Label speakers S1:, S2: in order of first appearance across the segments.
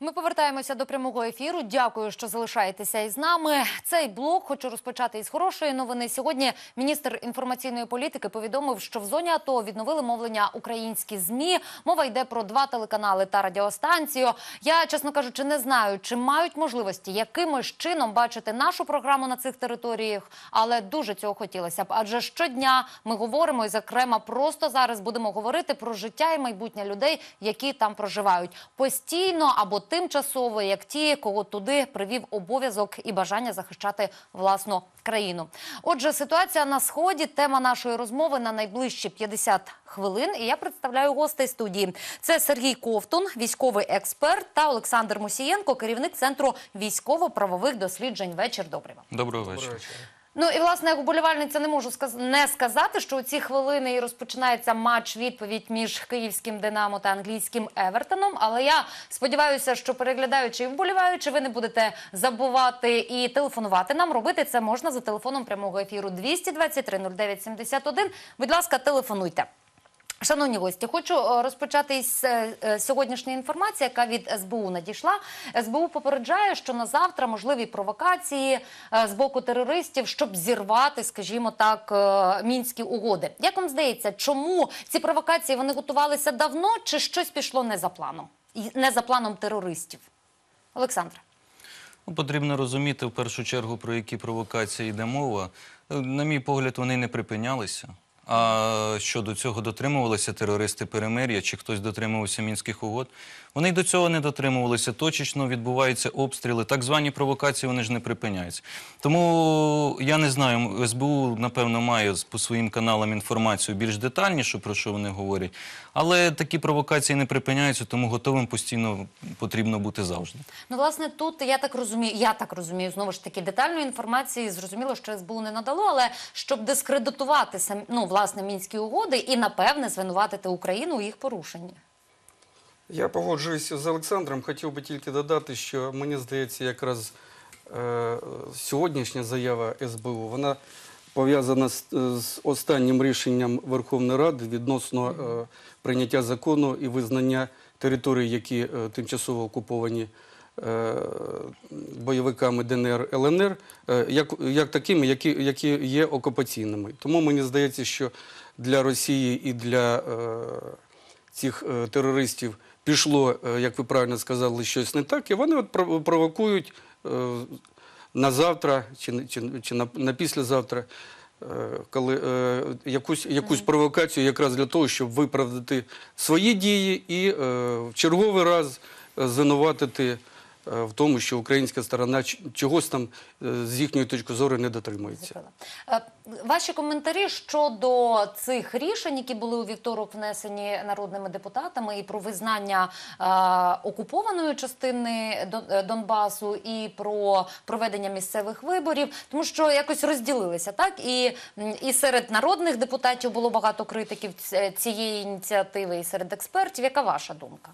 S1: Ми повертаємося до прямого ефіру. Дякую, що залишаєтеся із нами. Цей блок хочу розпочати із хорошої новини. Сьогодні міністр інформаційної політики повідомив, що в зоні АТО відновили мовлення українські ЗМІ. Мова йде про 2 телеканали та радіостанцію. Я, чесно кажучи, не знаю, чи мають можливості якимось чином бачити нашу програму на цих територіях, але дуже цього хотілося б. Адже щодня ми говоримо, і зокрема просто зараз будемо говорити про життя і майбутнє людей, які там проживають. Постійно або тимчасово, як ті, кого туди привів обов'язок і бажання захищати власну країну. Отже, ситуація на Сході – тема нашої розмови на найближчі 50 хвилин. І я представляю гостей студії. Це Сергій Ковтун, військовий експерт, та Олександр Мусієнко, керівник Центру військово-правових досліджень. Вечір добрий вам.
S2: Доброго вечора.
S1: Ну і, власне, як вболівальниця не можу не сказати, що у ці хвилини і розпочинається матч-відповідь між київським «Динамо» та англійським «Евертоном». Але я сподіваюся, що переглядаючи і вболіваючи, ви не будете забувати і телефонувати нам. Робити це можна за телефоном прямого ефіру 223-09-71. Будь ласка, телефонуйте. Шановні гості, хочу розпочати із сьогоднішньої інформації, яка від СБУ надійшла. СБУ попереджає, що на завтра можливі провокації з боку терористів, щоб зірвати, скажімо так, Мінські угоди. Як вам здається, чому ці провокації вони готувалися давно, чи щось пішло не за планом? Не за планом терористів? Олександр.
S2: Потрібно розуміти в першу чергу, про які провокації йде мова. На мій погляд, вони не припинялися. А що до цього дотримувалися терористи перемир'я, чи хтось дотримувався Мінських угод? Вони й до цього не дотримувалися. Точечно відбуваються обстріли. Так звані провокації, вони ж не припиняються. Тому, я не знаю, СБУ, напевно, має по своїм каналам інформацію більш детальнішу, про що вони говорять. Але такі провокації не припиняються, тому готовим постійно потрібно бути завжди.
S1: Ну, власне, тут, я так розумію, знову ж таки, детальної інформації, зрозуміло, що СБУ не надало, але щоб дискредитувати, власне, Мінські угоди і, напевне, звинуватити Україну у їх порушенні.
S3: Я погоджуюся з Олександром. Хотів би тільки додати, що, мені здається, якраз сьогоднішня заява СБУ, вона пов'язана з останнім рішенням Верховної Ради відносно прийняття закону і визнання територій, які тимчасово окуповані бойовиками ДНР, ЛНР, як такими, які є окупаційними. Тому мені здається, що для Росії і для цих терористів пішло, як ви правильно сказали, щось не так, і вони провокують на завтра чи на післязавтра якусь провокацію якраз для того, щоб виправдати свої дії і в черговий раз звинуватити в тому, що українська сторона чогось там з їхньої точки зору не дотримується.
S1: Ваші коментарі щодо цих рішень, які були у вівторок внесені народними депутатами, і про визнання окупованої частини Донбасу, і про проведення місцевих виборів, тому що якось розділилися, так? І серед народних депутатів було багато критиків цієї ініціативи, і серед експертів. Яка ваша думка?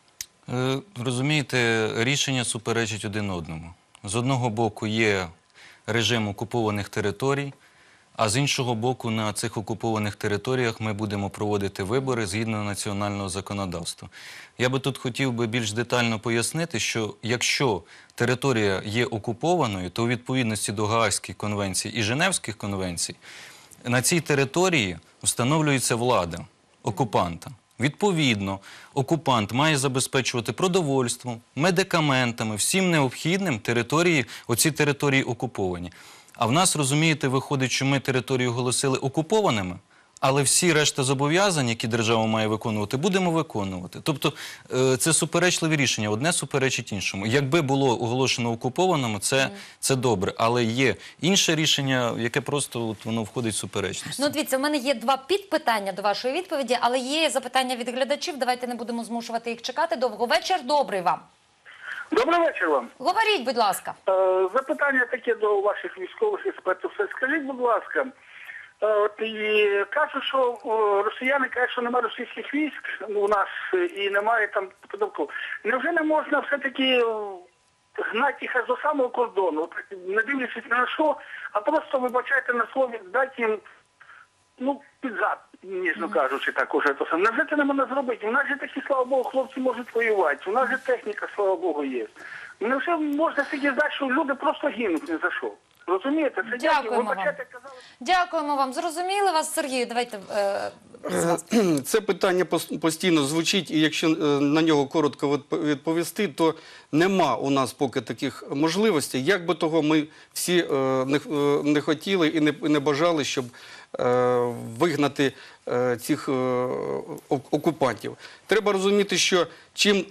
S2: Розумієте, рішення суперечать один одному. З одного боку є режим окупованих територій, а з іншого боку на цих окупованих територіях ми будемо проводити вибори згідно національного законодавства. Я би тут хотів би більш детально пояснити, що якщо територія є окупованою, то у відповідності до Гаазьких конвенцій і Женевських конвенцій на цій території встановлюється влада окупанта. Відповідно, окупант має забезпечувати продовольством, медикаментами, всім необхідним оці території окуповані. А в нас, розумієте, виходить, що ми територію оголосили окупованими, але всі решта зобов'язань, які держава має виконувати, будемо виконувати. Тобто це суперечливі рішення, одне суперечить іншому. Якби було оголошено окупованими, це добре, але є інше рішення, яке просто воно входить в суперечність.
S1: Ну, дивіться, в мене є 2 підпитання до вашої відповіді, але є запитання від глядачів, давайте не будемо змушувати їх чекати довго. Вечір добрий вам.
S4: Добрий вечір вам.
S1: Говоріть, будь ласка.
S4: Запитання таке до ваших військових експертів. Скажіть, будь ласка, кажуть, що росіяни кажуть, що немає російських військ у нас і немає там податку. Невже не можна все-таки гнати їх аж до самого кордону, не дивлячись на що, а просто, вибачайте на слові, дати їм ну, під зад, ніжно кажучи, так уже то саме. Невже це не можна зробити? У нас же такі, слава Богу, хлопці можуть воювати. У нас же техніка, слава Богу, є. Невже можна сидіти знати, що люди просто гинуть ні за що? Розумієте? Це
S1: Дякуємо вам.
S4: казали.
S1: Дякуємо вам. Зрозуміли вас, Сергію. Давайте з вас.
S3: Це питання постійно звучить, і якщо на нього коротко відповісти, то нема у нас поки таких можливостей. Як би того ми всі не хотіли і не бажали, щоб вигнати цих окупантів. Треба розуміти, що чим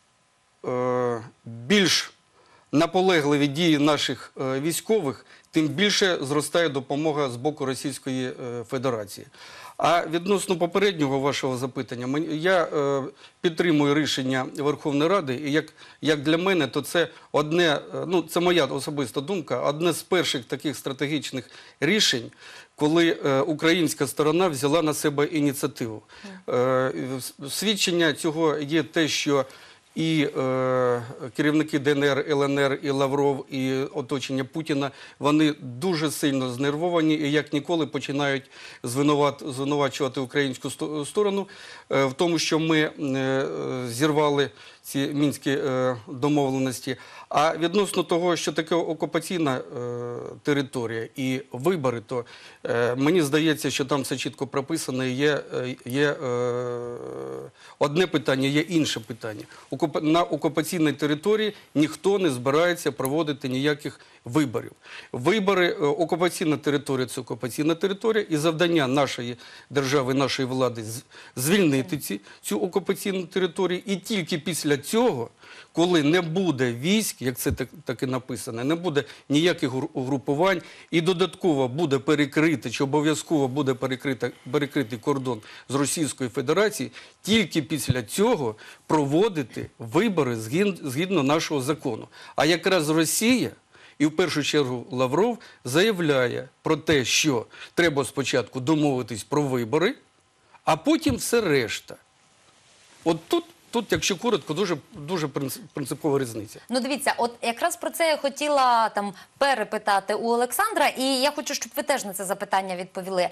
S3: більш наполегливі дії наших військових, тим більше зростає допомога з боку Російської Федерації. А відносно попереднього вашого запитання, я підтримую рішення Верховної Ради, і як для мене, то це одне, ну це моя особиста думка, одне з перших таких стратегічних рішень, коли українська сторона взяла на себе ініціативу. Свідчення цього є те, що і керівники ДНР, ЛНР, і Лавров, і оточення Путіна, вони дуже сильно знервовані і як ніколи починають звинувачувати українську сторону в тому, що ми зірвали ці мінські домовленості. А відносно того, що таке окупаційна територія і вибори, то мені здається, що там все чітко прописано. Є одне питання, є інше питання. На окупаційній території ніхто не збирається проводити ніяких виборів. Вибори, окупаційна територія – це окупаційна територія, і завдання нашої держави, нашої влади – звільнити цю окупаційну територію. І тільки після цього, коли не буде військ, як це так і написано, не буде ніяких угрупувань, і додатково буде перекрити, чи обов'язково буде перекритий кордон з Російською Федерацією, тільки після цього проводити вибори згідно нашого закону. А якраз Росія, і в першу чергу Лавров, заявляє про те, що треба спочатку домовитись про вибори, а потім все решта. От тут, якщо коротко, дуже принципова різниця.
S1: Ну, дивіться, от якраз про це я хотіла перепитати у Олександра, і я хочу, щоб ви теж на це запитання відповіли.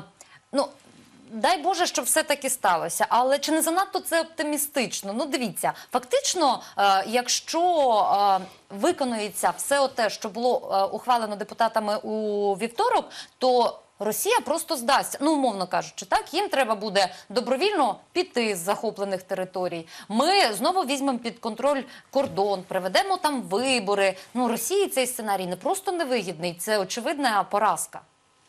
S1: Дай Боже, щоб все таки сталося, але чи не занадто це оптимістично? Ну, дивіться, фактично, якщо виконується все те, що було ухвалено депутатами у вівторок, то Росія просто здасться, ну, умовно кажучи, так, їм треба буде добровільно піти з захоплених територій. Ми знову візьмемо під контроль кордон, приведемо там вибори. Ну, Росії цей сценарій не просто невигідний, це очевидна поразка.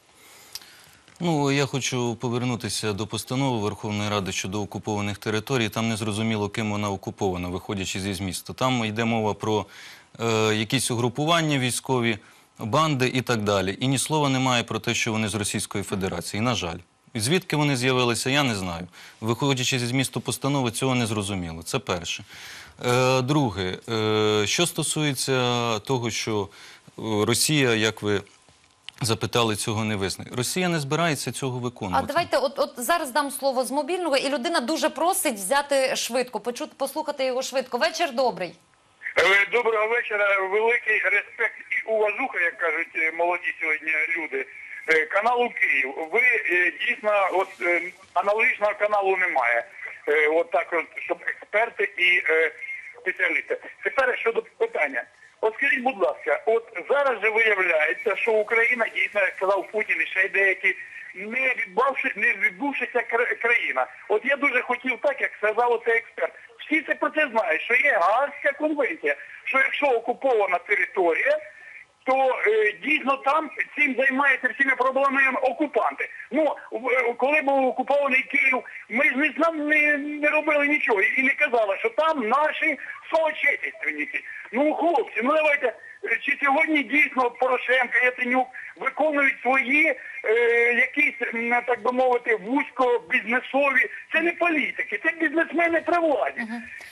S2: Ну, я хочу повернутися до постанови Верховної Ради щодо окупованих територій. Там не зрозуміло, ким вона окупована, виходячи зі змісту. Там йде мова про якісь угрупування військові, банди і так далі. І ні слова немає про те, що вони з Російської Федерації, на жаль. І звідки вони з'явилися, я не знаю. Виходячи зі змісту постанови, цього не зрозуміло. Це перше. Друге, що стосується того, що Росія, як ви запитали, цього не визнає. Росія не збирається цього виконувати.
S1: А давайте, от зараз дам слово з мобільного, і людина дуже просить взяти швидко, послухати його швидко. Вечір добрий.
S5: Доброго вечора, великий респект і уважуха, як кажуть молоді сьогодні люди, каналу Київ. Ви дійсно, от аналогічного каналу немає. От так, щоб експерти і спеціалісти. Тепер щодо питання. От скажіть, будь ласка, от зараз же виявляється, що Україна дійсно, як сказав Путін і ще й деякі, не відбувшися країна. От я дуже хотів так, як сказав оцей експерт. Всі це про це знають, що є Гаазька конвенція, що якщо окупована територія, то дійсно там цим займаються всіми проблемами окупанти. Ну, коли був окупований Київ, ми ж не робили нічого і не казали, що там наші соотечественники. Ну, хлопці, ну давайте, чи сьогодні дійсно Порошенко, Яценюк виконують свої якісь, так би мовити, вузько-бізнесові, це не політики, це бізнесмени при владі.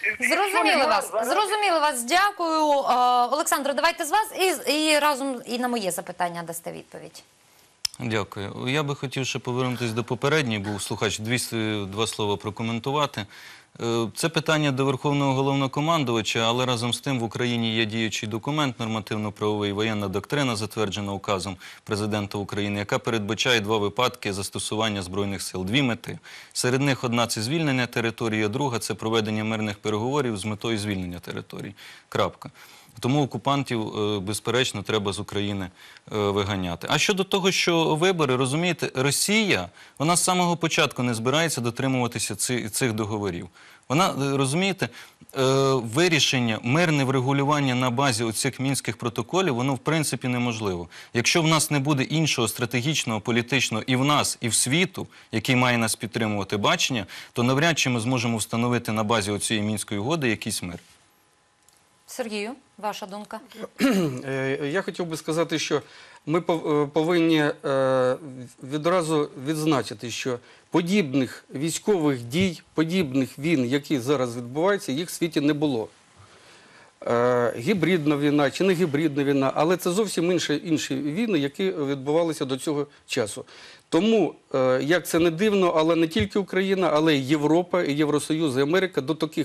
S1: Зрозуміли вас, дякую. Олександро, давайте з вас і разом і на моє запитання дасте відповідь.
S2: Дякую. Я би хотів ще повернутися до попередньої, був слухач, два слова прокоментувати. Це питання до Верховного Головнокомандувача, але разом з тим в Україні є діючий документ, нормативно-правовий, воєнна доктрина, затверджена указом президента України, яка передбачає 2 випадки застосування Збройних сил, 2 мети. Серед них одна – це звільнення території, а друга – це проведення мирних переговорів з метою звільнення території. Крапка. Тому окупантів, безперечно, треба з України виганяти. А щодо того, що вибори, розумієте, Росія, вона з самого початку не збирається дотримуватися цих договорів. Вона, розумієте, вирішення, мирне врегулювання на базі оцих мінських протоколів, воно в принципі неможливо. Якщо в нас не буде іншого стратегічного, політичного і в нас, і в світу, який має нас підтримувати бачення, то навряд чи ми зможемо встановити на базі оцієї Мінської угоди якийсь мир.
S1: Сергію, ваша думка?
S3: Я хотів би сказати, що ми повинні відразу відзначити, що подібних військових дій, подібних війн, які зараз відбуваються, їх в світі не було. Гібридна війна чи не гібридна війна, але це зовсім інші війни, які відбувалися до цього часу. Тому, як це не дивно, але не тільки Україна, але й Європа, і Євросоюз, і Америка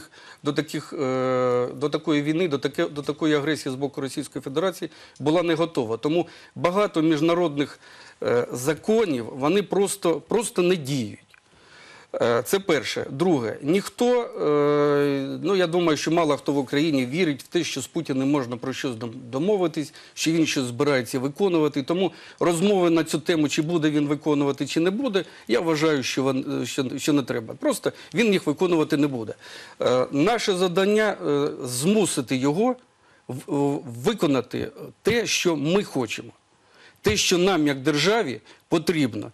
S3: до такої війни, до такої агресії з боку Російської Федерації була не готова. Тому багато міжнародних законів, вони просто не діють. Це перше. Друге, ніхто, я думаю, що мало хто в Україні вірить в те, що з Путіним можна про щось домовитись, що він щось збирається виконувати. Тому розмови на цю тему, чи буде він виконувати, чи не буде, я вважаю, що не треба. Просто він їх виконувати не буде. Наше завдання – змусити його виконати те, що ми хочемо. Те, що нам, як державі, потрібно.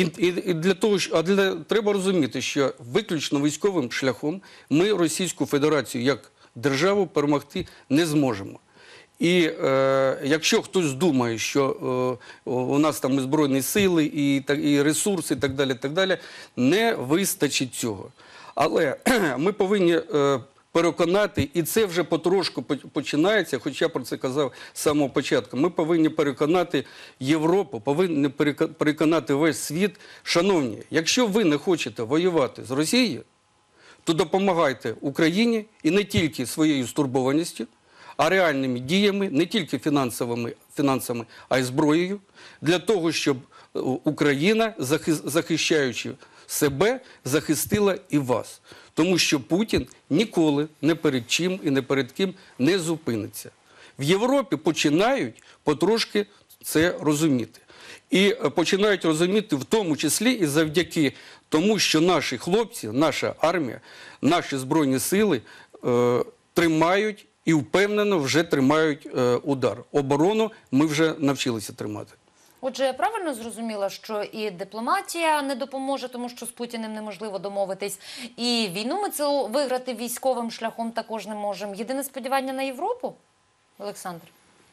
S3: Треба розуміти, що виключно військовим шляхом ми Російську Федерацію як державу перемогти не зможемо. І якщо хтось думає, що у нас там і Збройні сили, і ресурси, і так далі, не вистачить цього. Але ми повинні переконати, і це вже потрошку починається, хоча я про це казав з самого початку, ми повинні переконати Європу, повинні переконати весь світ. Шановні, якщо ви не хочете воювати з Росією, то допомагайте Україні і не тільки своєю стурбованістю, а реальними діями, не тільки фінансами, а й зброєю, для того, щоб Україна, захищаючи себе, захистила і вас. Тому що Путін ніколи не перед чим і не перед ким не зупиниться. В Європі починають потрошки це розуміти. І починають розуміти в тому числі і завдяки тому, що наші хлопці, наша армія, наші Збройні сили тримають і впевнено вже тримають удар. Оборону ми вже навчилися тримати.
S1: Отже, я правильно зрозуміла, що і дипломатія не допоможе, тому що з Путіним неможливо домовитись, і війну ми цю виграти військовим шляхом також не можемо. Єдине сподівання на Європу, Олександр?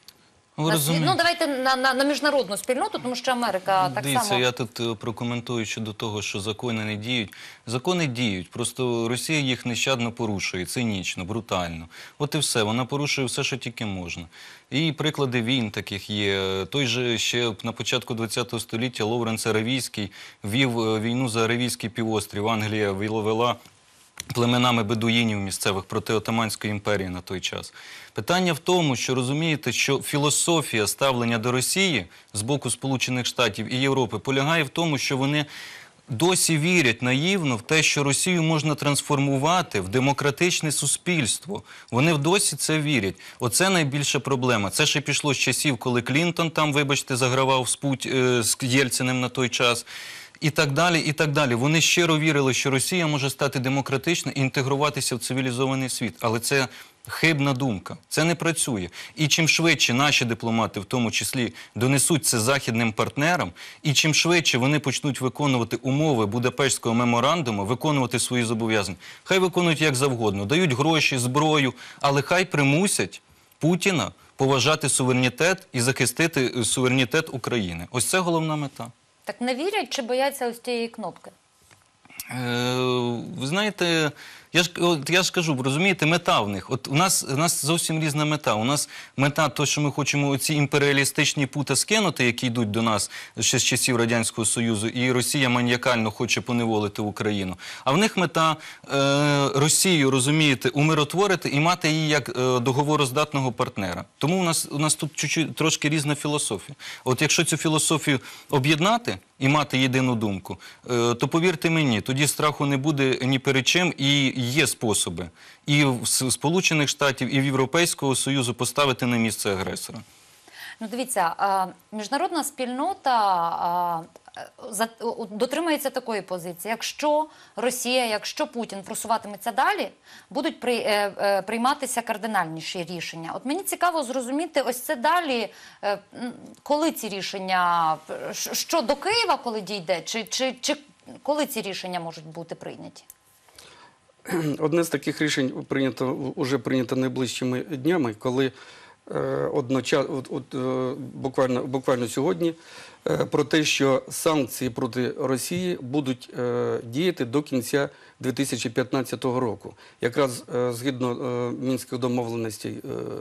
S1: Давайте на міжнародну спільноту, тому що Америка так
S2: Дивіться,
S1: само...
S2: я тут прокоментую щодо того, що закони не діють. Закони діють, просто Росія їх нещадно порушує, цинічно, брутально. От і все, вона порушує все, що тільки можна. І приклади війн таких є. Той же ще на початку ХХ століття Лоуренс Аравійський вів війну за Аравійський півострів. Англія вела племенами бедуїнів місцевих проти Отоманської імперії на той час. Питання в тому, що розумієте, що філософія ставлення до Росії з боку Сполучених Штатів і Європи полягає в тому, що вони досі вірять наївно в те, що Росію можна трансформувати в демократичне суспільство. Вони досі це вірять. Оце найбільша проблема. Це ще пішло з часів, коли Клінтон там, вибачте, загравав з Єльциним на той час. І так далі, і так далі. Вони щиро вірили, що Росія може стати демократичною і інтегруватися в цивілізований світ. Але це хибна думка. Це не працює. І чим швидше наші дипломати, в тому числі, донесуть це західним партнерам, і чим швидше вони почнуть виконувати умови Будапештського меморандуму, виконувати свої зобов'язання, хай виконують як завгодно, дають гроші, зброю, але хай примусять Путіна поважати суверенітет і захистити суверенітет України. Ось це головна мета.
S1: Так не вірять чи бояться ось цієї кнопки?
S2: Ви знаєте, Я ж кажу, розумієте, мета в них. От у нас зовсім різна мета. У нас мета, то, що ми хочемо ці імперіалістичні пута скинути, які йдуть до нас ще з часів Радянського Союзу, і Росія маніакально хоче поневолити Україну. А в них мета Росію, розумієте, умиротворити і мати її як договороздатного партнера. Тому у нас тут чуть-чуть трошки різна філософія. От якщо цю філософію об'єднати і мати єдину думку, то повірте мені, тоді страху не буде ні перед чим, і є способи і в Сполучених Штатів, і в Європейського Союзу поставити на місце агресора.
S1: Ну, дивіться, міжнародна спільнота дотримується такої позиції. Якщо Росія, якщо Путін просуватиметься далі, будуть прийматися кардинальніші рішення. От мені цікаво зрозуміти, ось це далі, коли ці рішення, що до Києва, коли дійде, чи коли ці рішення можуть бути прийняті?
S3: Одне з таких рішень вже прийнято найближчими днями, коли буквально сьогодні про те, що санкції проти Росії будуть діяти до кінця 2015 року. Якраз згідно Мінських домовленостей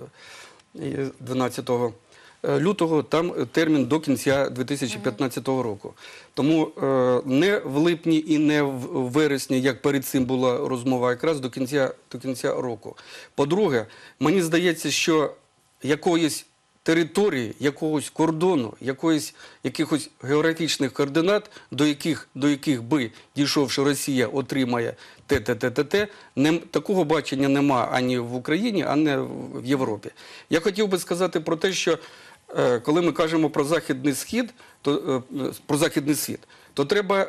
S3: 12 лютого, там термін до кінця 2015 року. Тому не в липні і не в вересні, як перед цим була розмова, а якраз до кінця року. По-друге, мені здається, що якоїсь території, якогось кордону, якихось географічних координат, до яких би, дійшовши Росія, отримає те, такого бачення нема ані в Україні, ані в Європі. Я хотів би сказати про те, що коли ми кажемо про Західний Схід, про Західний світ, то треба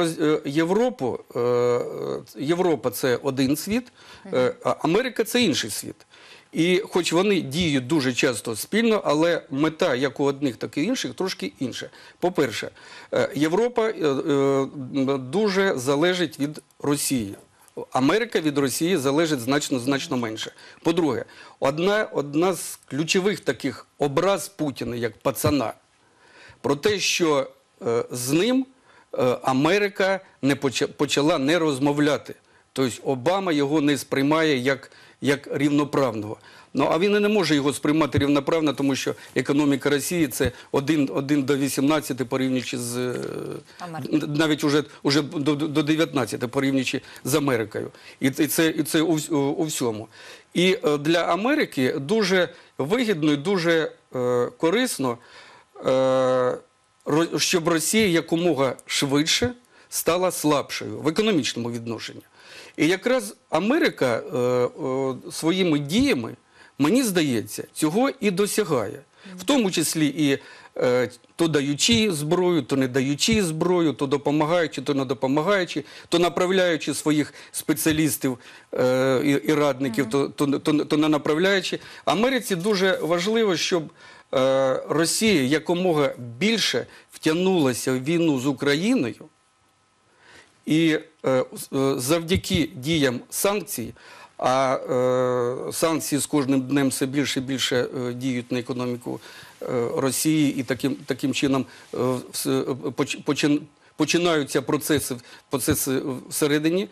S3: Європа – це один світ, а Америка – це інший світ. І хоч вони діють дуже часто спільно, але мета як у одних, так і інших трошки інша. По-перше, Європа дуже залежить від Росії. Америка від Росії залежить значно менше. По-друге, одна з ключових таких образ Путіна, як пацана, про те, що з ним Америка почала не розмовляти. Тобто Обама його не сприймає як рівноправного. Ну, а він і не може його сприймати рівноправно, тому що економіка Росії – це 1 до 18, порівнюючи з... навіть уже до 19, порівнюючи з Америкою. І це у всьому. І для Америки дуже вигідно і дуже корисно, щоб Росія якомога швидше стала слабшою в економічному відношенні. І якраз Америка своїми діями, мені здається, цього і досягає. В тому числі і то даючи зброю, то не даючи зброю, то допомагаючи, то не допомагаючи, то направляючи своїх спеціалістів і радників, то не направляючи. Америці дуже важливо, щоб Росія якомога більше втягнулася в війну з Україною, і завдяки діям санкцій, а санкції з кожним днем все більше і більше діють на економіку Росії, і таким чином починаються процеси всередині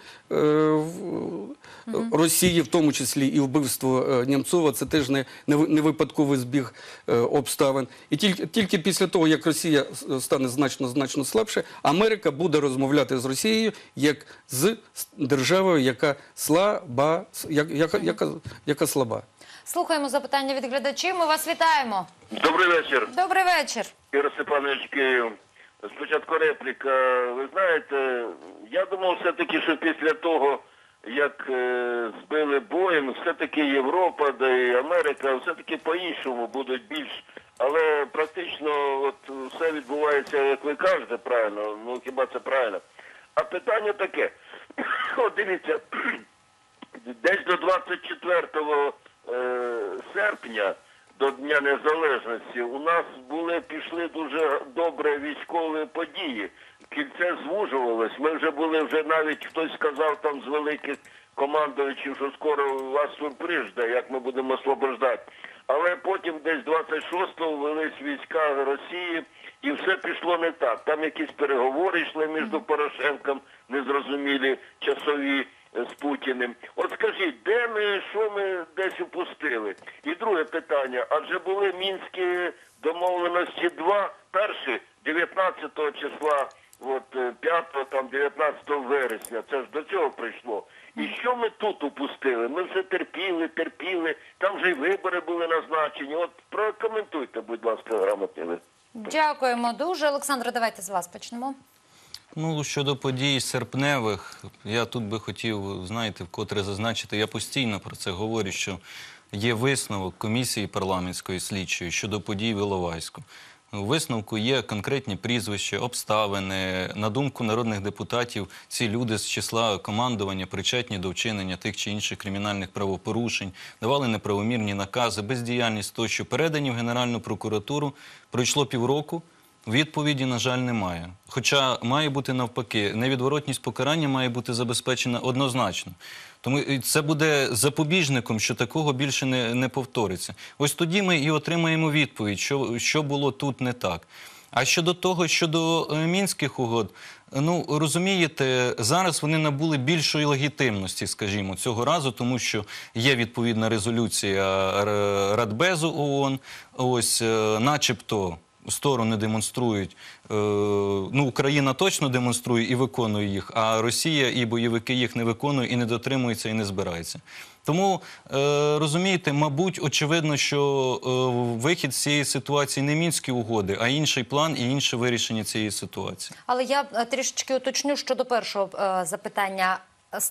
S3: Росії, в тому числі і вбивство Нємцова. Це теж не випадковий збіг обставин. І тільки після того, як Росія стане значно слабше, Америка буде розмовляти з Росією як з державою, яка слаба.
S1: Слухаємо запитання від глядачів. Ми вас вітаємо.
S6: Добрий вечір.
S1: Добрий вечір.
S6: Ігор Степанович, Київ. Спочатку репліка. Ви знаєте, я думав все-таки, що після того, як збили Боїнг, все-таки Європа, да і Америка, все-таки по-іншому будуть більш. Але практично от все відбувається, як ви кажете, правильно. Ну, хіба це правильно? А питання таке. От дивіться, десь до 24 серпня, до Дня Незалежності, у нас пішли дуже добре військові події. Кільце звужувалось. Ми вже були, навіть хтось сказав там з великих командувачів, що скоро вас сюрприз жде, як ми будемо освобождати. але потім десь 26-го ввелись війська Росії, і все пішло не так. Там якісь переговори йшли між Порошенком, незрозумілі часові з Путіним. От скажіть, де ми, що ми десь упустили? І друге питання, адже були Мінські домовленості 2, перші 19 числа, 5-го, там 19 вересня, це ж до цього прийшло. І що ми тут упустили? Ми все терпіли, там вже й вибори були назначені. От прокоментуйте, будь ласка, грамотні ви.
S1: Дякуємо дуже. Олександре, давайте з вас почнемо.
S2: Ну, щодо подій серпневих, я тут би хотів, знаєте, вкотре зазначити, я постійно про це говорю, що є висновок комісії парламентської слідчої щодо подій в Іловайську. У висновку є конкретні прізвища, обставини. На думку народних депутатів, ці люди з числа командування причетні до вчинення тих чи інших кримінальних правопорушень, давали неправомірні накази, бездіяльність тощо. Передані в Генеральну прокуратуру, пройшло півроку, відповіді, на жаль, немає. Хоча має бути навпаки, невідворотність покарання має бути забезпечена однозначно. Тому це буде запобіжником, що такого більше не повториться. Ось тоді ми і отримаємо відповідь, що було тут не так. А щодо того, щодо Мінських угод, ну, розумієте, зараз вони набули більшої легітимності, скажімо, цього разу, тому що є відповідна резолюція Радбезу ООН, ось, начебто, сторони демонструють, ну, Україна точно демонструє і виконує їх, а Росія і бойовики їх не виконують, і не дотримуються, і не збираються. Тому, розумієте, мабуть, очевидно, що вихід з цієї ситуації не Мінські угоди, а інший план і інше вирішення цієї ситуації.
S1: Але я трішечки уточню щодо першого запитання.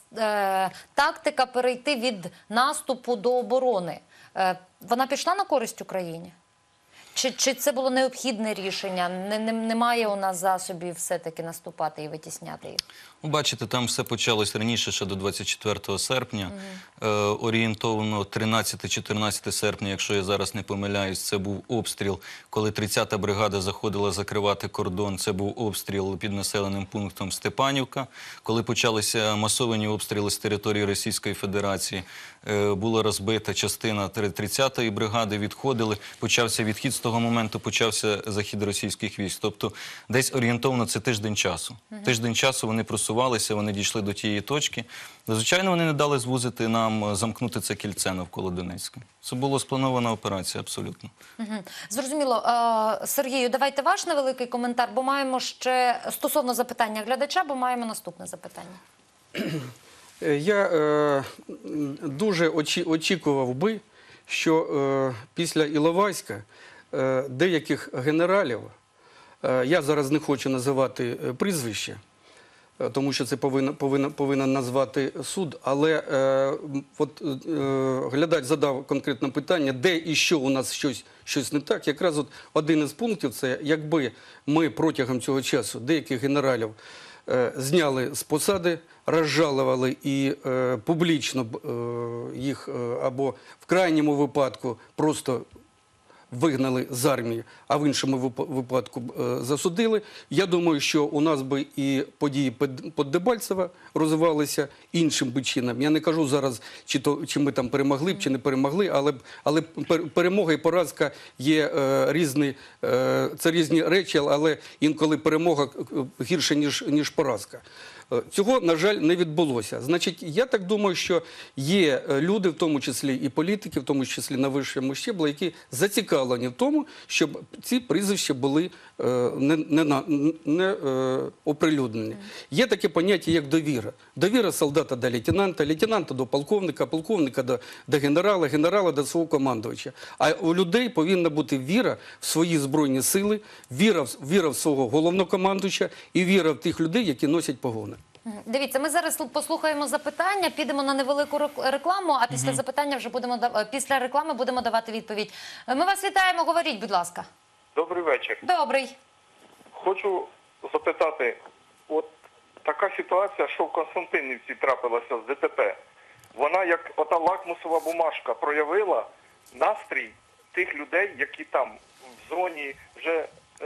S1: Тактика перейти від наступу до оборони, вона пішла на користь Україні? Чи це було необхідне рішення? Немає у нас засобів все-таки наступати і витісняти їх?
S2: Ну, бачите, там все почалось раніше, ще до 24 серпня. Орієнтовно 13-14 серпня, якщо я зараз не помиляюсь, це був обстріл, коли 30-та бригада заходила закривати кордон. Це був обстріл під населеним пунктом Степанівка. Коли почалися масовані обстріли з території Російської Федерації, була розбита частина 30-ї бригади, відходили, почався відхід, з того моменту почався захід російських військ. Тобто десь орієнтовно це тиждень часу. Тиждень часу вони просувалися, вони дійшли до тієї точки. Звичайно, вони не дали звузити нам, замкнути це кільце навколо Донецька. Це була спланована операція, абсолютно.
S1: Зрозуміло. Сергію, давайте ваш невеликий коментар, бо маємо ще стосовно запитання глядача, бо маємо наступне запитання.
S3: Я дуже очікував би, що після Іловайська деяких генералів, я зараз не хочу називати прізвище, тому що це повинен назвати суд, але глядач задав конкретне питання, де і що у нас щось не так. Якраз один із пунктів – це якби ми протягом цього часу деяких генералів зняли з посади, розжалували і публічно їх або в крайньому випадку просто вигнали з армії, а в іншому випадку засудили. Я думаю, що у нас би і події під Дебальцево розвивалися іншим би чином. Я не кажу зараз, чи ми там перемогли б, чи не перемогли, але перемога і поразка є це різні речі, але інколи перемога гірша, ніж поразка. Цього, на жаль, не відбулося. Значить, я так думаю, що є люди, в тому числі і політики, в тому числі на вищому щеблі, які зацікавлені в тому, щоб ці прізвища були не оприлюднені. Є таке поняття, як довіра. Довіра солдата до лейтенанта, лейтенанта до полковника, полковника до генерала, генерала до свого командувача. А у людей повинна бути віра в свої збройні сили, віра в свого головнокомандувача і віра в тих людей, які носять погони.
S1: Дивіться, ми зараз послухаємо запитання, підемо на невелику рекламу, а після запитання вже після реклами будемо давати відповідь. Ми вас вітаємо, говоріть, будь ласка.
S5: Добрий вечір.
S1: Добрий.
S5: Хочу запитати, от така ситуація, що в Константинівці трапилася з ДТП, вона як ота лакмусова бумажка проявила настрій тих людей, які там в зоні вже,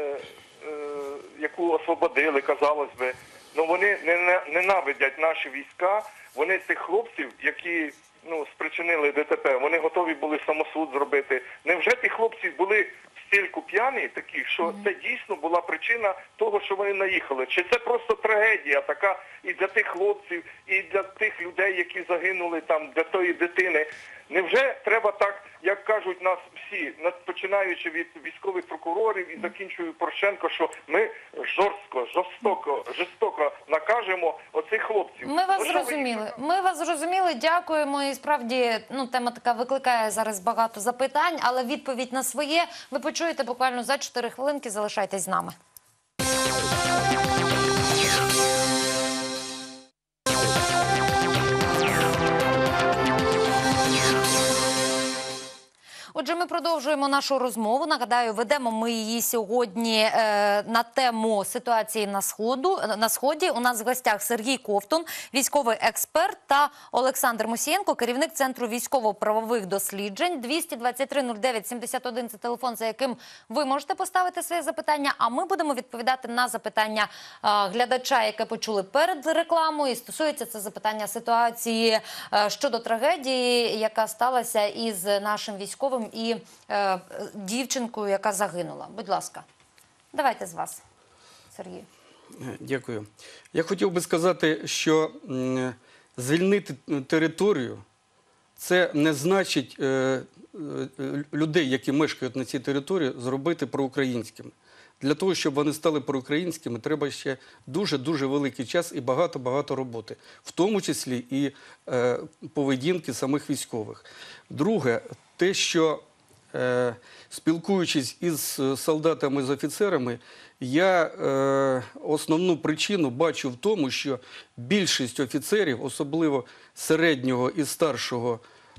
S5: яку освободили, казалось би. Ну вони ненавидять наші війська, вони цих хлопців, які спричинили ДТП, вони готові були самосуд зробити. Невже ті хлопці були стільки п'яні такі, що це дійсно була причина того, що вони наїхали? Чи це просто трагедія така і для тих хлопців, і для тих людей, які загинули там, для тої дитини? Невже треба так, як кажуть нас всі, починаючи від військових прокурорів і закінчуючи Порошенко, що ми жорстоко накажемо оцих хлопців?
S1: Ми вас зрозуміли. Ми вас зрозуміли, дякуємо. І справді, тема така викликає зараз багато запитань, але відповідь на своє ви почуєте буквально за 4 хвилинки. Залишайтесь з нами. Отже, ми продовжуємо нашу розмову. Нагадаю, ведемо ми її сьогодні на тему ситуації на Сході. У нас в гостях Сергій Ковтун, військовий експерт, та Олександр Мусієнко, керівник Центру військово-правових досліджень. 223-09-71 – це телефон, за яким ви можете поставити своє запитання, а ми будемо відповідати на запитання глядача, яке почули перед рекламою. І стосується це запитання ситуації щодо трагедії, яка сталася із нашим військовим і дівчинкою, яка загинула. Будь ласка, давайте з вас, Сергій.
S3: Дякую. Я хотів би сказати, що звільнити територію – це не значить людей, які мешкають на цій території, зробити проукраїнськими. Для того, щоб вони стали проукраїнськими, треба ще дуже-дуже великий час і багато-багато роботи. В тому числі і поведінки самих військових. Друге, те, що спілкуючись із солдатами, з офіцерами, я основну причину бачу в тому, що більшість офіцерів, особливо середнього і старшого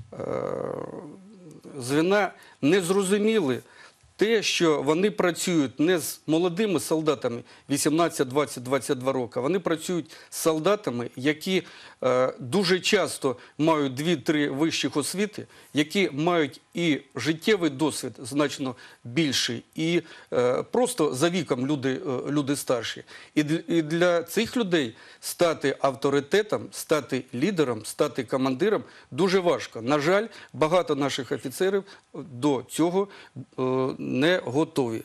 S3: звена, не зрозуміли те, що вони працюють не з молодими солдатами 18, 20, 22 роки, вони працюють з солдатами, які дуже часто мають 2-3 вищих освіти, які мають і життєвий досвід значно більший, і просто за віком люди старші. І для цих людей стати авторитетом, стати лідером, стати командиром дуже важко. На жаль, багато наших офіцерів до цього не готові.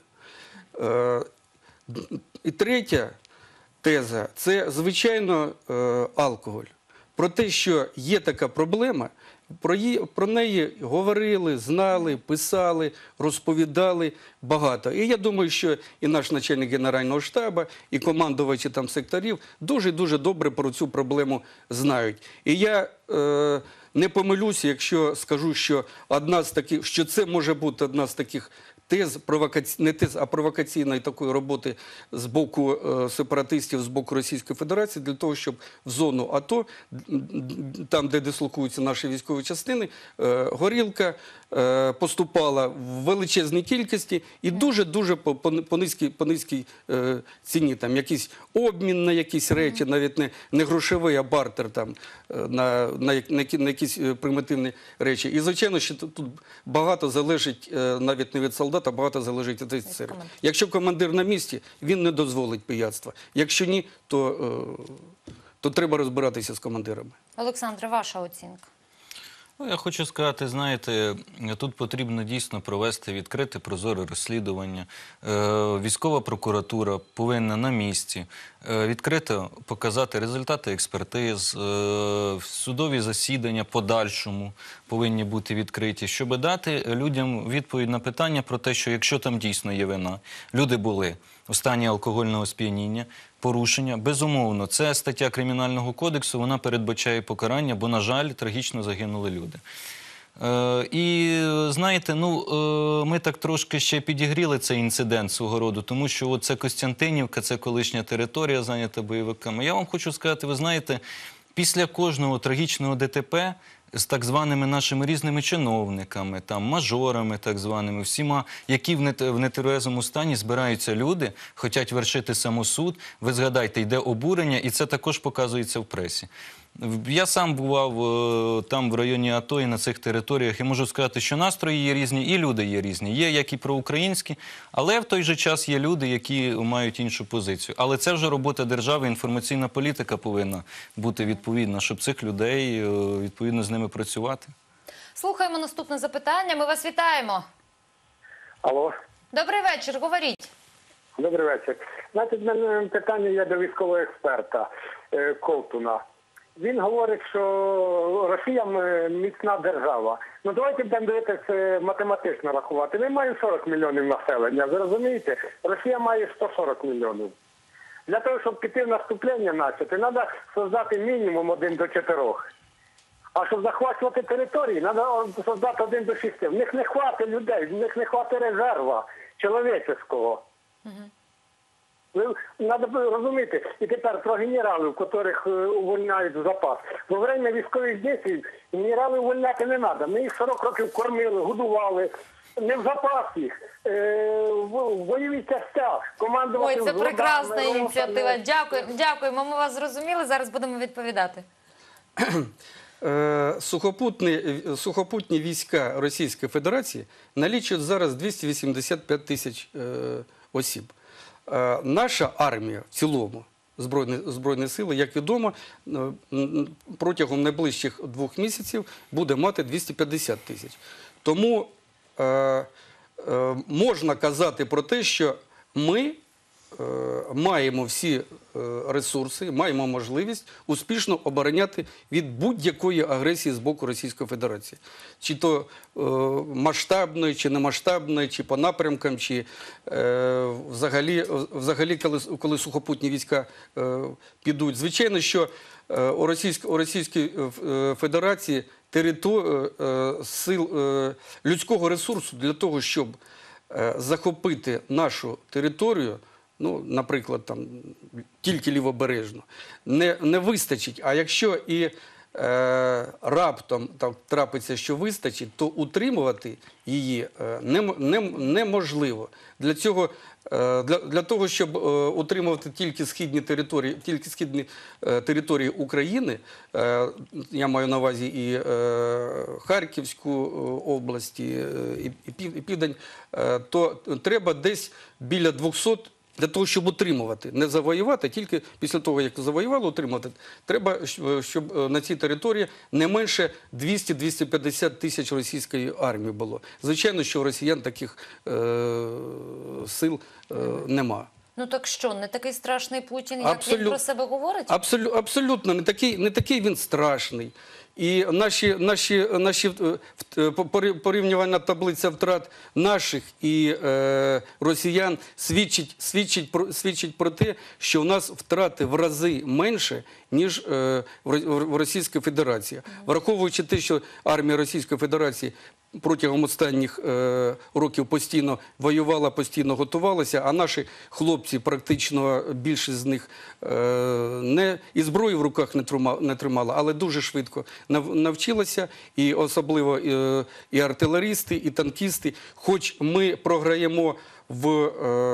S3: І третя теза – це, звичайно, алкоголь. Про те, що є така проблема, про неї говорили, знали, писали, розповідали багато. І я думаю, що і наш начальник Генерального штабу, і командувачі там секторів дуже-дуже добре про цю проблему знають. І я не помилюся, якщо скажу, що що це може бути одна з таких тез, не тез, а провокаційної такої роботи з боку сепаратистів, з боку Російської Федерації, для того, щоб в зону АТО, там, де дислокуються наші військові частини, горілка поступала в величезній кількості і дуже-дуже по низькій ціні. Там якийсь обмін на якісь речі, навіть не грошовий, а бартер там, на якісь примітивні речі. І, звичайно, що тут багато залежить навіть не від солдата, багато залежить від офіцера. Якщо командир на місці, він не дозволить пияцтва. Якщо ні, то треба розбиратися з командирами.
S1: Олександре, ваша оцінка?
S2: Я хочу сказати, знаєте, тут потрібно дійсно провести відкрите, прозоре розслідування. Військова прокуратура повинна на місці відкрито показати результати експертиз, судові засідання подальшому повинні бути відкриті, щоб дати людям відповідь на питання про те, що якщо там дійсно є вина, люди були у стані алкогольного сп'яніння, порушення. Безумовно, це стаття Кримінального кодексу, вона передбачає покарання, бо, на жаль, трагічно загинули люди. І, знаєте, ми так трошки ще підігріли цей інцидент свого роду, тому що це Костянтинівка, це колишня територія, зайнята бойовиками. Я вам хочу сказати, ви знаєте, після кожного трагічного ДТП з так званими нашими різними чиновниками, там, мажорами так званими, всіма, які в нетверезому стані збираються люди, хочуть вершити самосуд. Ви згадайте, йде обурення, і це також показується в пресі. Я сам бував там в районі АТО і на цих територіях, і можу сказати, що настрої є різні, і люди є різні. Є як і проукраїнські, але в той же час є люди, які мають іншу позицію. Але це вже робота держави, інформаційна політика повинна бути відповідна, щоб цих людей, відповідно, з ними працювати.
S1: Слухаємо наступне запитання. Ми вас вітаємо.
S7: Алло,
S1: Добрий вечір, говоріть.
S7: добрий вечір. Значить, в мене питання є до військового експерта Ковтуна. Він говорить, що Росія міцна держава. Ну давайте будемо дивитися математично рахувати. Ми маємо 40 мільйонів населення, ви розумієте? Росія має 140 мільйонів. Для того, щоб піти в наступлення начати, треба створити мінімум 1 до 4. А щоб захвачувати території, треба створити 1 до 6. В них не хватить людей, в них не хватить резерва чоловічого. Треба розуміти. І тепер про генералів, яких увольняють в запас. Во время військових дій генералів увольняти не треба. Ми їх 40 років кормили, годували. Не в запас їх, в бойові частях.
S1: Ой, це прекрасна ініціатива. Дякуємо, ми вас зрозуміли, зараз будемо відповідати.
S3: Сухопутні війська Російської Федерації налічують зараз 285 тисяч осіб. Наша армія в цілому, Збройні сили, як відомо, протягом найближчих 2 місяців буде мати 250 тисяч. Тому можна казати про те, що ми маємо всі ресурси, маємо можливість успішно обороняти від будь-якої агресії з боку Російської Федерації. Чи то масштабної, чи немасштабної, чи по напрямкам, чи взагалі коли сухопутні війська підуть. Звичайно, що у Російській Федерації сил людського ресурсу для того, щоб захопити нашу територію, ну, наприклад, там, тільки лівобережну, не вистачить. А якщо і раптом так трапиться, що вистачить, то утримувати її неможливо. Для того, щоб утримувати тільки східні території України, я маю на увазі і Харківську область, і Південь, то треба десь біля 200. Для того, щоб утримувати, не завоювати, тільки після того, як завоювали, утримувати, треба, щоб на цій території не менше 200-250 тисяч російської армії було. Звичайно, що у росіян таких сил нема.
S1: Ну так що, не такий страшний Путін, як він про себе говорить?
S3: Абсолютно, не такий він страшний. І наші порівнювальна таблиця втрат наших і росіян свідчить про те, що у нас втрати в рази менше, ніж в Російській Федерації. Враховуючи те, що армія Російської Федерації протягом останніх років постійно воювала, постійно готувалася, а наші хлопці, практично більшість з них і зброї в руках не тримала, але дуже швидко навчилася, і особливо і артилерісти, і танкісти. Хоч ми програємо в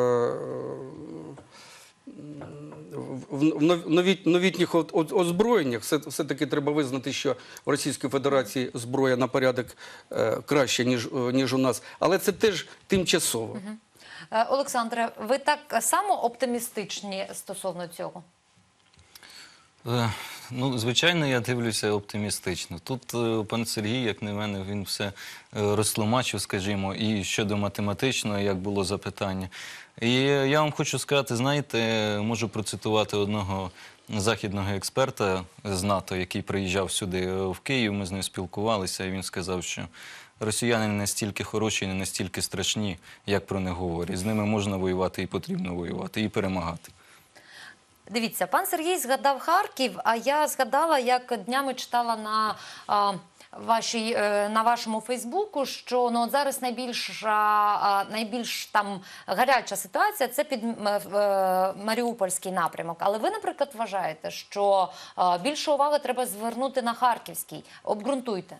S3: новітніх озброєннях, все-таки треба визнати, що в Російській Федерації зброя на порядок краще, ніж у нас. Але це теж тимчасово.
S1: Олександре, ви так само оптимістичні стосовно цього?
S2: Ну, звичайно, я дивлюся оптимістично. Тут пан Сергій, як на мене, він все розтлумачив, скажімо, і щодо математичного, як було запитання. І я вам хочу сказати, знаєте, можу процитувати одного західного експерта з НАТО, який приїжджав сюди в Київ, ми з ним спілкувалися, і він сказав, що росіяни не настільки хороші, не настільки страшні, як про них говорять. З ними можна воювати і потрібно воювати, і перемагати.
S1: Дивіться, пан Сергій згадав Харків, а я згадала, як днями читала на вашому Фейсбуку, що ну, от зараз найбільш там гаряча ситуація – це під Маріупольський напрямок. Але ви, наприклад, вважаєте, що більше уваги треба звернути на Харківський? Обґрунтуйте.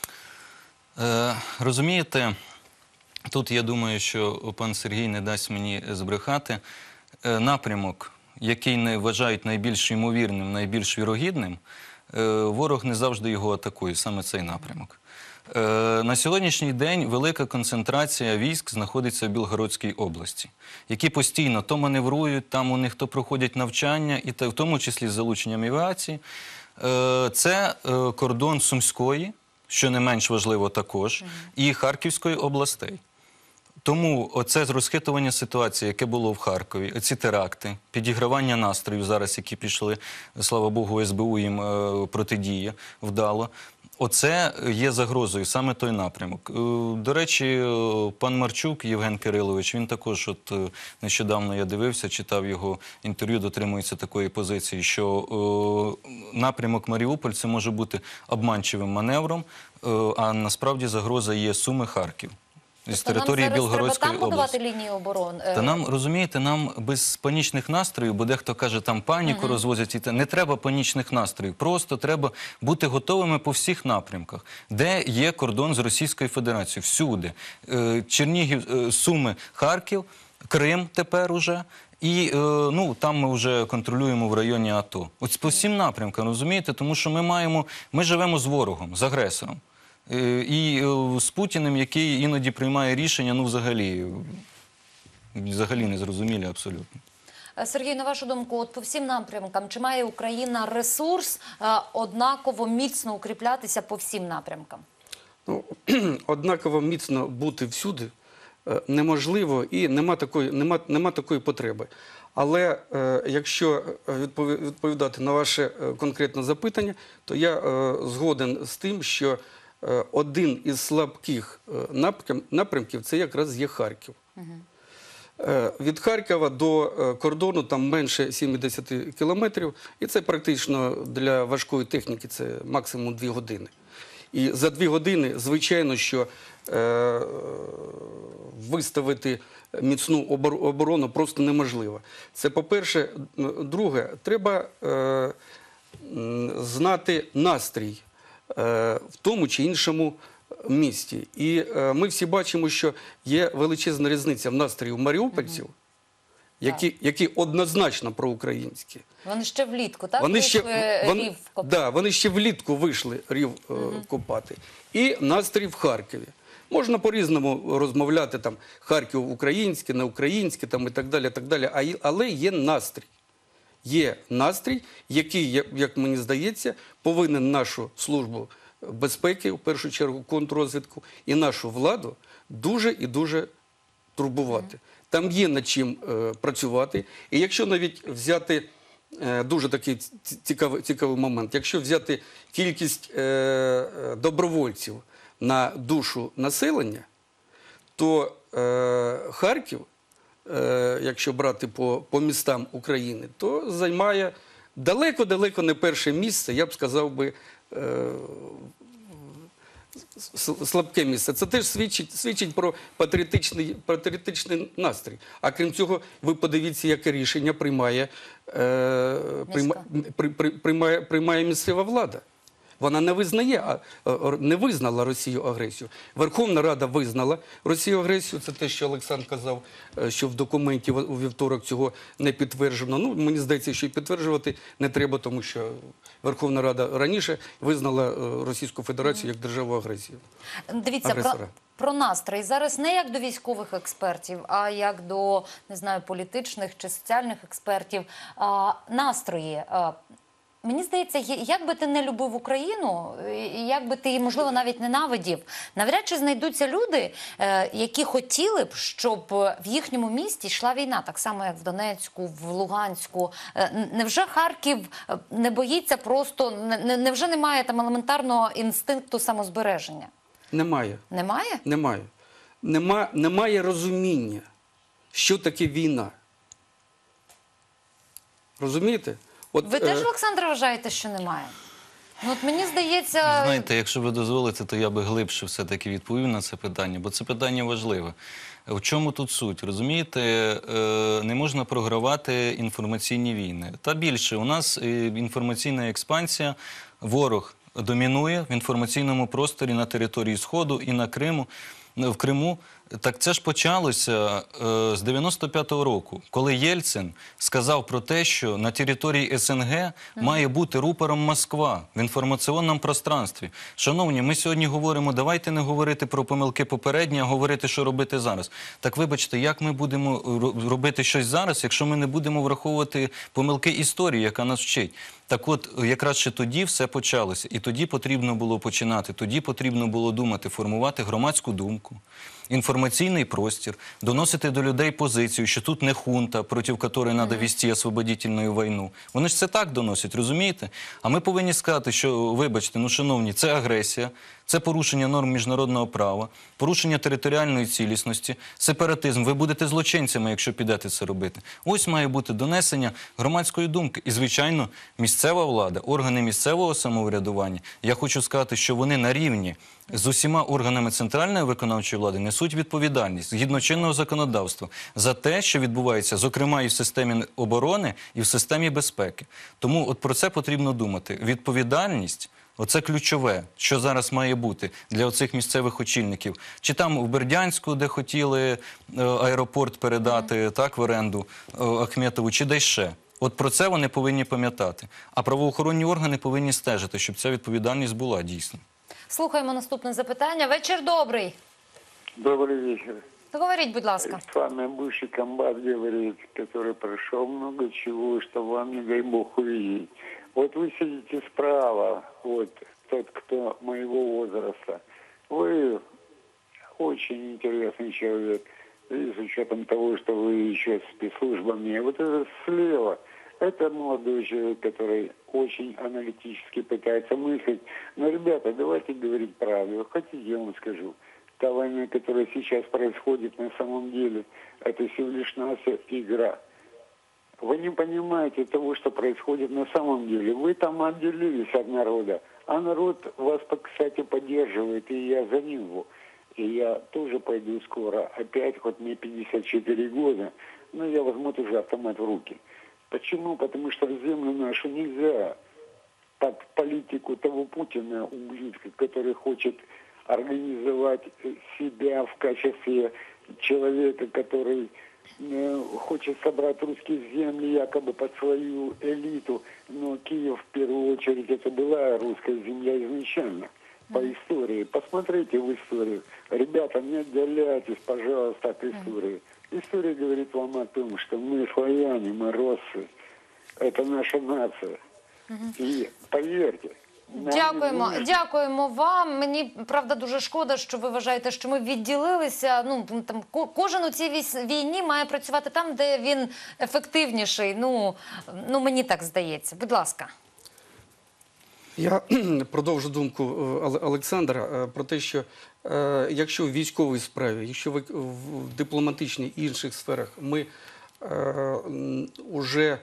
S2: Розумієте, тут я думаю, що пан Сергій не дасть мені збрехати. Напрямок, який не вважають найбільш ймовірним, найбільш вірогідним, ворог не завжди його атакує, саме цей напрямок. На сьогоднішній день велика концентрація військ знаходиться в Білгородській області, які постійно то маневрують, там у них то проходять навчання, і в тому числі з залученням авіації. Це кордон Сумської, що не менш важливо також, і Харківської областей. Тому оце розхитування ситуації, яке було в Харкові, ці теракти, підігравання настроїв зараз, які пішли, слава Богу, СБУ їм протидіє вдало, оце є загрозою, саме той напрямок. До речі, пан Марчук Євген Кирилович, він також, нещодавно я дивився, читав його інтерв'ю, дотримується такої позиції, що напрямок Маріуполь це може бути обманчивим маневром, а насправді загроза є Суми-Харків. З території Білгородської
S1: треба там
S2: області.
S1: будувати лінію оборони?
S2: Та нам, розумієте, нам без панічних настроїв, бо дехто каже, там паніку розвозять, і не треба панічних настроїв. Просто треба бути готовими по всіх напрямках, де є кордон з Російською Федерацією, всюди. Чернігів, Суми, Харків, Крим тепер уже. І там ми вже контролюємо в районі АТО. От по всім напрямкам, розумієте? Тому що ми живемо з ворогом, з агресором. І з Путіним, який іноді приймає рішення, взагалі незрозумілі абсолютно.
S1: Сергій, на вашу думку, от по всім напрямкам, чи має Україна ресурс однаково міцно укріплятися по всім напрямкам?
S3: Однаково міцно бути всюди неможливо і нема такої потреби. Але якщо відповідати на ваше конкретне запитання, то я згоден з тим, що один із слабких напрямків – це якраз є Харків. Від Харкова до кордону там менше 70 кілометрів, і це практично для важкої техніки це максимум 2 години. І за 2 години, звичайно, що виставити міцну оборону просто неможливо. Це по-перше. Друге, треба знати настрій в тому чи іншому місті. І ми всі бачимо, що є величезна різниця в настрої маріупольців, які однозначно проукраїнські.
S1: Вони ще влітку, так? Рів копати.
S3: Вони ще влітку вийшли рів копати. І настрій в Харкові. Можна по-різному розмовляти, там, Харків українське, не українське, там, і так далі, але є настрій. Є настрій, який, як мені здається, повинен нашу службу безпеки, в першу чергу контррозвідку, і нашу владу дуже і дуже турбувати. Там є над чим працювати. І якщо навіть взяти, дуже такий цікавий момент, якщо взяти кількість добровольців на душу населення, то Харків, якщо брати по містам України, то займає далеко-далеко не перше місце, я б сказав би, слабке місце. Це теж свідчить про патріотичний настрій. А крім цього, ви подивіться, яке рішення приймає місцева влада. Вона не визнала Росію агресію. Верховна Рада визнала Росію агресію. Це те, що Олександр казав, що в документі у вівторок цього не підтверджено. Мені здається, що і підтверджувати не треба, тому що Верховна Рада раніше визнала Російську Федерацію як державу агресію.
S1: Дивіться, про настрій. Зараз не як до військових експертів, а як до, не знаю, політичних чи соціальних експертів. Настрої. Мені здається, як би ти не любив Україну, як би ти її, можливо, навіть ненавидів, навряд чи знайдуться люди, які хотіли б, щоб в їхньому місті йшла війна, так само, як в Донецьку, в Луганську. Невже Харків не боїться просто, невже немає там елементарного інстинкту самозбереження?
S3: Немає.
S1: Немає?
S3: Немає. Немає розуміння, що таке війна. Розумієте?
S1: Ви теж, Олександр, вважаєте, що немає? От мені здається...
S2: Знаєте, якщо ви дозволите, то я би глибше все-таки відповів на це питання, бо це питання важливе. В чому тут суть? Розумієте, не можна програвати інформаційні війни. Та більше, у нас інформаційна експансія, ворог домінує в інформаційному просторі на території Сходу і на Криму. в Криму. Так це ж почалося з 95-го року, коли Єльцин сказав про те, що на території СНГ має бути рупором Москва в інформаційному пространстві. Шановні, ми сьогодні говоримо, давайте не говорити про помилки попередні, а говорити, що робити зараз. Так вибачте, як ми будемо робити щось зараз, якщо ми не будемо враховувати помилки історії, яка нас вчить? Так от, якраз ще тоді все почалося. І тоді потрібно було починати, тоді потрібно було думати, формувати громадську думку, інформаційний простір, доносити до людей позицію, що тут не хунта, проти якої треба вести освободительну війну. Вони ж це так доносять, розумієте? А ми повинні сказати, що, вибачте, ну, шановні, це агресія, це порушення норм міжнародного права, порушення територіальної цілісності, сепаратизм. Ви будете злочинцями, якщо підете це робити. Ось має бути донесення громадської думки. І, звичайно, місцева влада, органи місцевого самоврядування, я хочу сказати, що вони на рівні з усіма органами центральної виконавчої влади несуть відповідальність, згідно чинного законодавства, за те, що відбувається, зокрема, і в системі оборони, і в системі безпеки. Тому от про це потрібно думати. Відповідальність – оце ключове, що зараз має бути для оцих місцевих очільників. Чи там в Бердянську, де хотіли аеропорт передати так, в оренду Ахметову, чи десь ще. От про це вони повинні пам'ятати. А правоохоронні органи повинні стежити, щоб ця відповідальність була дійсно.
S1: Слухаємо наступне запитання. Вечір добрий.
S8: Добрый вечер.
S1: Говоріть, будь ласка.
S8: С вами бывший комбат говорит, который прошел много чего, что вам, не дай бог, увидеть. Вот вы сидите справа, вот тот, кто моего возраста. Вы очень интересный человек, и с учетом того, что вы еще с спецслужбами. Вот это слева, это молодой человек, который очень аналитически пытается мыслить. Но, ребята, давайте говорить правду. Хотите, я вам скажу. Та война, которая сейчас происходит на самом деле, это всего лишь навсего игра. Вы не понимаете того, что происходит на самом деле. Вы там отделились от народа, а народ вас, кстати, поддерживает, и я за него. И я тоже пойду скоро, опять, хоть мне 54 года, но я возьму тоже автомат в руки. Почему? Потому что в землю нашу нельзя под политику того Путина, ублюдка, который хочет организовать себя в качестве человека, который хочет собрать русские земли якобы под свою элиту. Но Киев в первую очередь это была русская земля изначально. По истории. Посмотрите в историю. Ребята, не отдаляйтесь, пожалуйста, от истории. История говорит вам о том, что мы славяне, мы россы. Это наша нация. И поверьте,
S1: Дякуємо вам. Мені, правда, дуже шкода, що ви вважаєте, що ми відділилися. Ну, там, кожен у цій війні має працювати там, де він ефективніший. Ну, мені так здається. Будь ласка.
S3: Я продовжу думку Олександра про те, що якщо в військовій справі, якщо в дипломатичній і інших сферах ми вже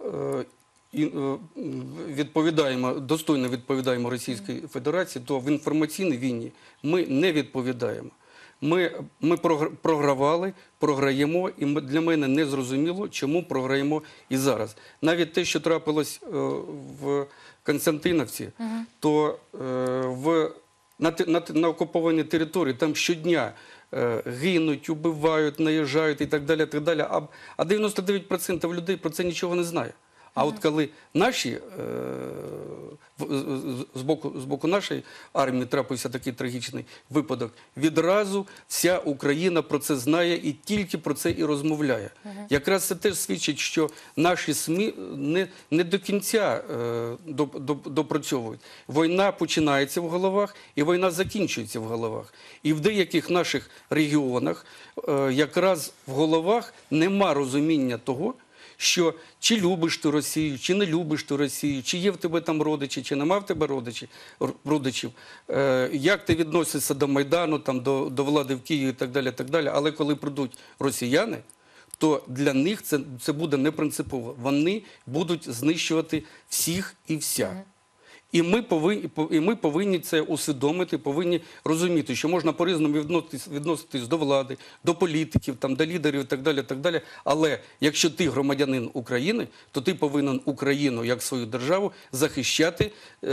S3: достойно відповідаємо Російській Федерації, то в інформаційній війні ми не відповідаємо. Ми програвали, програємо, і для мене не зрозуміло, чому програємо і зараз. Навіть те, що трапилось в Константинівці, то на окупованій території там щодня гинуть, убивають, наїжджають і так далі, а 99% людей про це нічого не знає. А от коли наші, з боку нашої армії трапився такий трагічний випадок, відразу вся Україна про це знає і тільки про це і розмовляє. Якраз це теж свідчить, що наші СМІ не до кінця допрацьовують. Війна починається в головах, і війна закінчується в головах. І в деяких наших регіонах якраз в головах нема розуміння того, що чи любиш ти Росію, чи не любиш ти Росію, чи є в тебе там родичі, чи нема в тебе родичів, як ти відносишся до Майдану, там, до влади в Києві і так далі. Але коли прийдуть росіяни, то для них це буде не принципово. Вони будуть знищувати всіх і вся. І ми повинні це усвідомити, повинні розуміти, що можна по-різному відноситись до влади, до політиків, там, до лідерів і так далі, так далі. Але якщо ти громадянин України, то ти повинен Україну як свою державу захищати.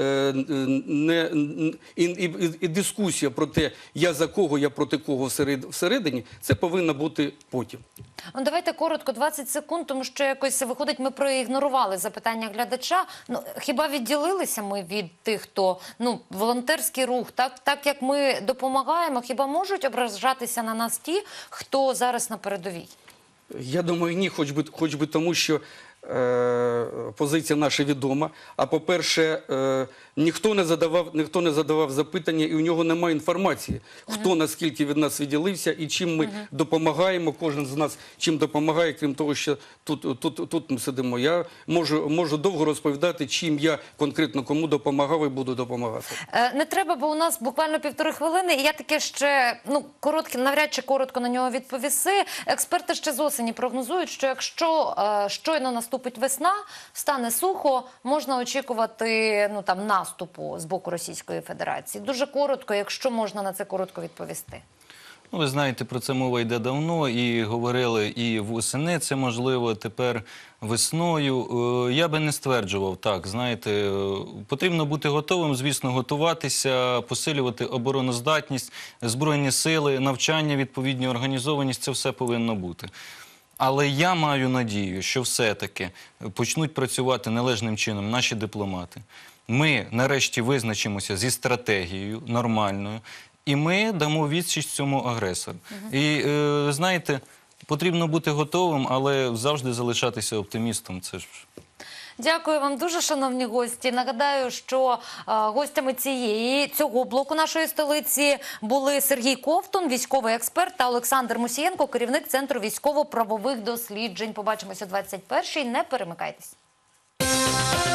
S3: І дискусія про те, я за кого, я проти кого всередині, це повинно бути потім.
S1: Ну, давайте коротко, 20 секунд, тому що якось виходить, ми проігнорували запитання глядача. Ну, хіба відділилися ми від тих, хто, волонтерський рух, так як ми допомагаємо, хіба можуть ображатися на нас ті, хто зараз на передовій?
S3: Я думаю, ні, хоч би тому, що позиція наша відома. А по-перше, ніхто не задавав запитання, і у нього немає інформації, хто наскільки від нас відділився і чим ми допомагаємо, кожен з нас чим допомагає, крім того, що тут ми сидимо. Я можу довго розповідати, чим я конкретно кому допомагав і буду допомагати.
S1: Не треба, бо у нас буквально 1,5 хвилини, і я таке ще, навряд чи коротко на нього відповіси. Експерти ще з осені прогнозують, що якщо щойно наступить весна, стане сухо, можна очікувати наступу з боку Російської Федерації. Дуже коротко, якщо можна на це коротко відповісти.
S2: Ви знаєте, про це мова йде давно, і говорили і восени, це можливо, тепер весною. Я би не стверджував так, знаєте, потрібно бути готовим, звісно, готуватися, посилювати обороноздатність, збройні сили, навчання, відповідні організованість, це все повинно бути. Але я маю надію, що все-таки почнуть працювати належним чином наші дипломати. Ми нарешті визначимося зі стратегією нормальною, і ми дамо відсіч цьому агресору. І, знаєте, потрібно бути готовим, але завжди залишатися оптимістом. Це ж...
S1: Дякую вам дуже, шановні гості. Нагадаю, що гостями цього блоку нашої столиці були Сергій Ковтун, військовий експерт, та Олександр Мусієнко, керівник Центру військово-правових досліджень. Побачимося о 21-й. Не перемикайтесь.